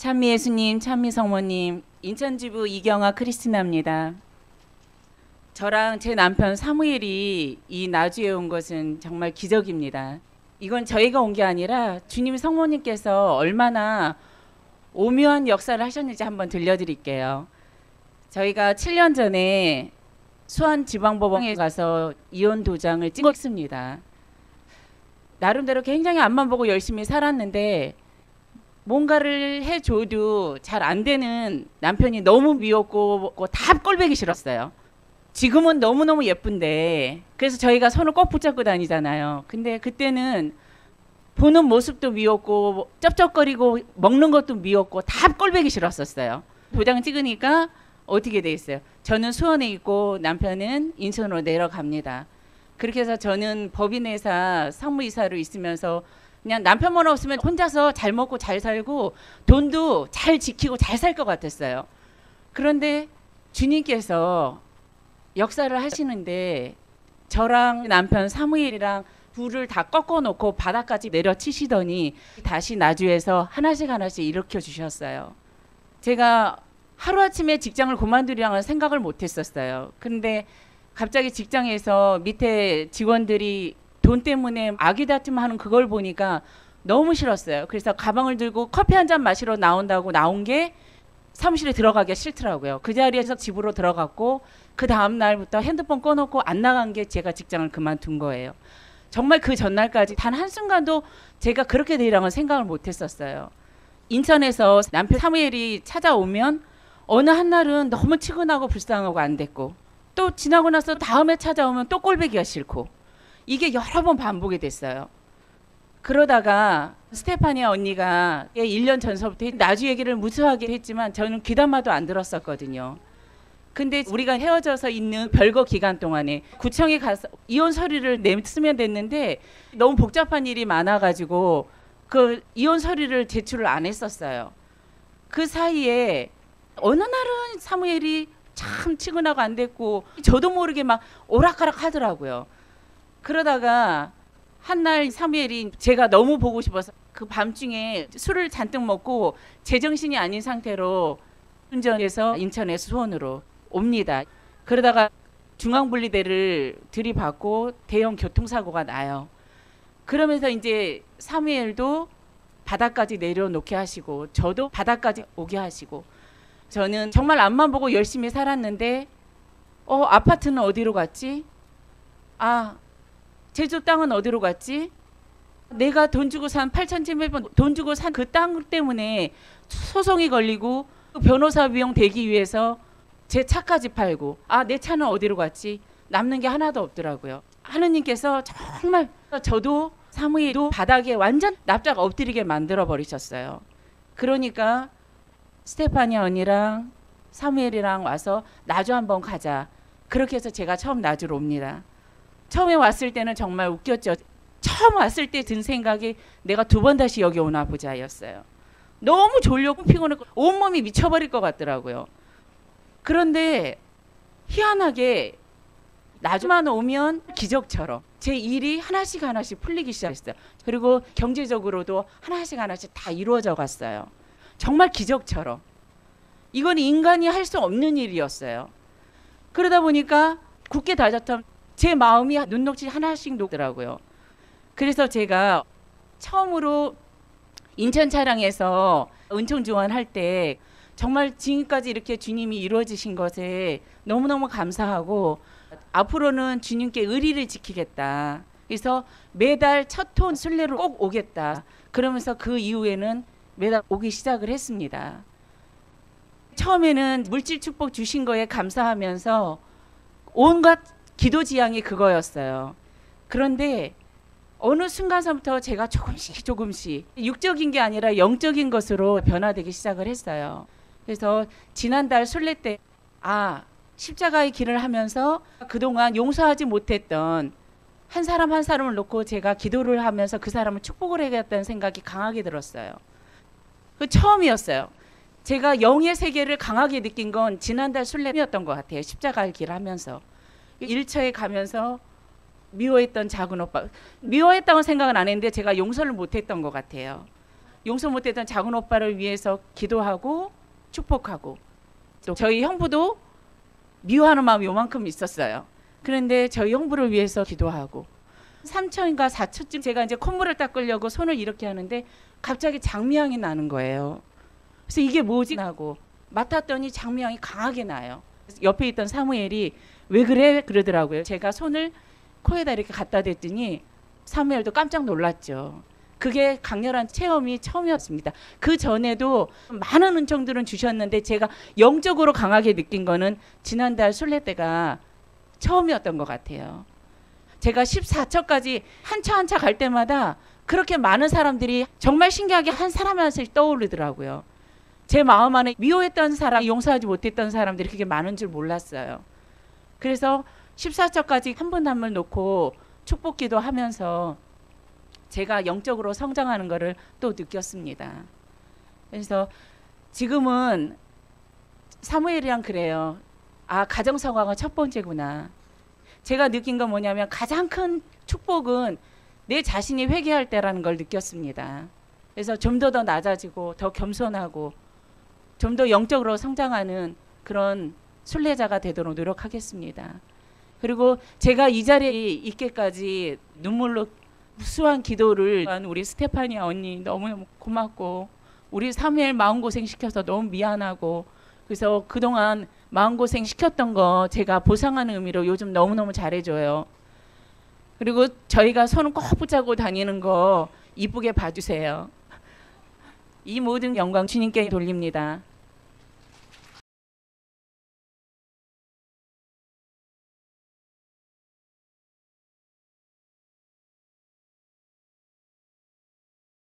찬미 예수님, 찬미 성모님, 인천지부 이경아 크리스티나입니다. 저랑 제 남편 사무엘이 이 나주에 온 것은 정말 기적입니다. 이건 저희가 온 게 아니라 주님 성모님께서 얼마나 오묘한 역사를 하셨는지 한번 들려드릴게요. 저희가 7년 전에 수원지방법원에 가서 이혼 도장을 찍었습니다. 나름대로 굉장히 앞만 보고 열심히 살았는데 뭔가를 해줘도 잘 안 되는 남편이 너무 미웠고 다 꼴보기 싫었어요. 지금은 너무너무 예쁜데 그래서 저희가 손을 꼭 붙잡고 다니잖아요. 근데 그때는 보는 모습도 미웠고 쩝쩝거리고 먹는 것도 미웠고 다 꼴보기 싫었었어요. 도장 찍으니까 어떻게 돼 있어요? 저는 수원에 있고 남편은 인천으로 내려갑니다. 그렇게 해서 저는 법인회사 상무이사로 있으면서 그냥 남편만 없으면 혼자서 잘 먹고 잘 살고 돈도 잘 지키고 잘 살 것 같았어요. 그런데 주님께서 역사를 하시는데 저랑 남편 사무엘이랑 둘을 다 꺾어 놓고 바닥까지 내려치시더니 다시 나주에서 하나씩 하나씩 일으켜 주셨어요. 제가 하루아침에 직장을 그만두리라는 생각을 못 했었어요. 그런데 갑자기 직장에서 밑에 직원들이 돈 때문에 아귀다툼하는 그걸 보니까 너무 싫었어요. 그래서 가방을 들고 커피 한 잔 마시러 나온다고 나온 게 사무실에 들어가기가 싫더라고요. 그 자리에서 집으로 들어갔고 그 다음 날부터 핸드폰 꺼놓고 안 나간 게 제가 직장을 그만둔 거예요. 정말 그 전날까지 단 한순간도 제가 그렇게 되리라는 생각을 못 했었어요. 인천에서 남편 사무엘이 찾아오면 어느 한날은 너무 치근하고 불쌍하고 안 됐고 또 지나고 나서 다음에 찾아오면 또 꼴보기가 싫고 이게 여러 번 반복이 됐어요. 그러다가 스테파니아 언니가 1년 전서부터 나주 얘기를 무수하게 했지만 저는 귀담아도 안 들었었거든요. 근데 우리가 헤어져서 있는 별거 기간 동안에 구청에 가서 이혼 서류를 냈으면 됐는데 너무 복잡한 일이 많아가지고 그 이혼 서류를 제출을 안 했었어요. 그 사이에 어느 날은 사무엘이 참 치근하고 안 됐고 저도 모르게 막 오락가락 하더라고요. 그러다가 한날 사무엘이 제가 너무 보고 싶어서 그 밤중에 술을 잔뜩 먹고 제정신이 아닌 상태로 운전해서 인천에서 수원으로 옵니다. 그러다가 중앙분리대를 들이받고 대형 교통사고가 나요. 그러면서 이제 사무엘도 바닥까지 내려놓게 하시고 저도 바닥까지 오게 하시고 저는 정말 앞만 보고 열심히 살았는데 아파트는 어디로 갔지? 제주 땅은 어디로 갔지? 내가 돈 주고 산 8,700원 돈 주고 산 그 땅 때문에 소송이 걸리고 변호사 비용 대기 위해서 제 차까지 팔고 내 차는 어디로 갔지? 남는 게 하나도 없더라고요. 하느님께서 정말 저도 사무엘도 바닥에 완전 납작 엎드리게 만들어 버리셨어요. 그러니까 스테파니아 언니랑 사무엘이랑 와서 나주 한번 가자. 그렇게 해서 제가 처음 나주로 옵니다. 처음에 왔을 때는 정말 웃겼죠. 처음 왔을 때 든 생각이 내가 두 번 다시 여기 오나 보자였어요. 너무 졸렸고 피곤했고 온몸이 미쳐버릴 것 같더라고요. 그런데 희한하게 나주만 오면 기적처럼 제 일이 하나씩 하나씩 풀리기 시작했어요. 그리고 경제적으로도 하나씩 하나씩 다 이루어져 갔어요. 정말 기적처럼. 이건 인간이 할 수 없는 일이었어요. 그러다 보니까 굳게 다졌던 제 마음이 눈녹이 하나씩 녹더라고요. 그래서 제가 처음으로 인천 차량에서 은총 지원할 때 정말 지금까지 이렇게 주님이 이루어지신 것에 너무너무 감사하고 앞으로는 주님께 의리를 지키겠다. 그래서 매달 첫 톤 순례로 꼭 오겠다. 그러면서 그 이후에는 매달 오기 시작을 했습니다. 처음에는 물질 축복 주신 거에 감사하면서 온갖 기도 지향이 그거였어요. 그런데 어느 순간서부터 제가 조금씩 육적인 게 아니라 영적인 것으로 변화되기 시작을 했어요. 그래서 지난달 순례 때 십자가의 길을 하면서 그동안 용서하지 못했던 한 사람 한 사람을 놓고 제가 기도를 하면서 그 사람을 축복을 해야겠다는 생각이 강하게 들었어요. 그 처음이었어요. 제가 영의 세계를 강하게 느낀 건 지난달 순례였던 것 같아요. 십자가의 길을 하면서. 일처에 가면서 미워했던 작은 오빠. 미워했다고 생각은 안 했는데 제가 용서를 못했던 것 같아요. 용서 못했던 작은 오빠를 위해서 기도하고 축복하고, 또 저희 형부도 미워하는 마음이 요만큼 있었어요. 그런데 저희 형부를 위해서 기도하고, 3초인가 4초쯤 제가 이제 콧물을 닦으려고 손을 이렇게 하는데 갑자기 장미향이 나는 거예요. 그래서 이게 뭐지 하고 맡았더니 장미향이 강하게 나요. 옆에 있던 사무엘이 왜 그래 그러더라고요. 제가 손을 코에다 이렇게 갖다 댔더니 사무엘도 깜짝 놀랐죠. 그게 강렬한 체험이 처음이었습니다. 그 전에도 많은 은총들은 주셨는데 제가 영적으로 강하게 느낀 거는 지난달 순례 때가 처음이었던 것 같아요. 제가 14처까지 한 차 한 차 갈 때마다 그렇게 많은 사람들이 정말 신기하게 한 사람 하나씩 떠오르더라고요. 제 마음 안에 미워했던 사람, 용서하지 못했던 사람들이 그렇게 많은 줄 몰랐어요. 그래서 14처까지 한 분 한 분 놓고 축복기도 하면서 제가 영적으로 성장하는 것을 또 느꼈습니다. 그래서 지금은 사무엘이랑 그래요. 아, 가정성화가 첫 번째구나. 제가 느낀 건 뭐냐면 가장 큰 축복은 내 자신이 회개할 때라는 걸 느꼈습니다. 그래서 좀 더 낮아지고 더 겸손하고 좀 더 영적으로 성장하는 그런 순례자가 되도록 노력하겠습니다. 그리고 제가 이 자리에 있기까지 눈물로 무수한 기도를 한 우리 스테파니아 언니 너무 고맙고, 우리 사무엘 마음고생 시켜서 너무 미안하고, 그래서 그동안 마음고생 시켰던 거 제가 보상하는 의미로 요즘 너무너무 잘해줘요. 그리고 저희가 손을 꼭 붙잡고 다니는 거 이쁘게 봐주세요. 이 모든 영광 주님께 돌립니다.